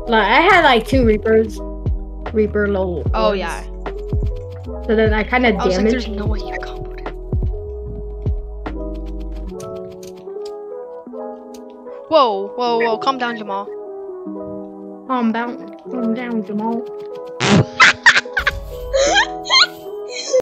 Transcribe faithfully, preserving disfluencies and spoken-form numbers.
Like I had like two Reapers, Reaper low. Oh orbs. yeah. So then I kind of I was like, damaged. there's no way you comboed it. Whoa, whoa, whoa! Calm down, Jamal. Calm down, calm down, Jamal.